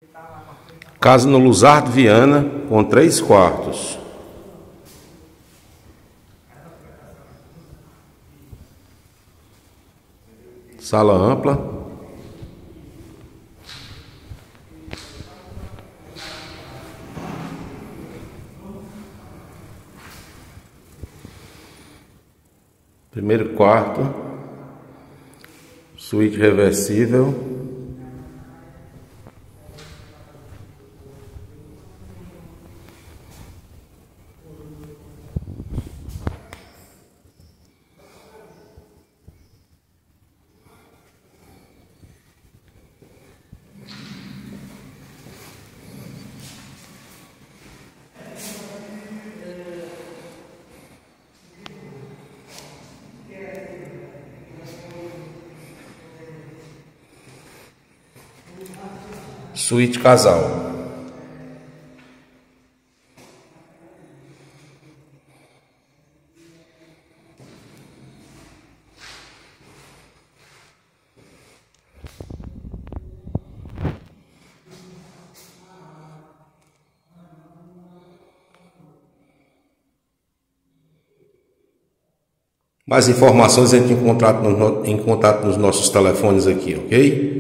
Casa no Luzardo Viana, com 3 quartos. Sala ampla. Primeiro quarto. Suíte reversível. Suíte casal. Mais informações entre em contato nos nossos telefones aqui, ok?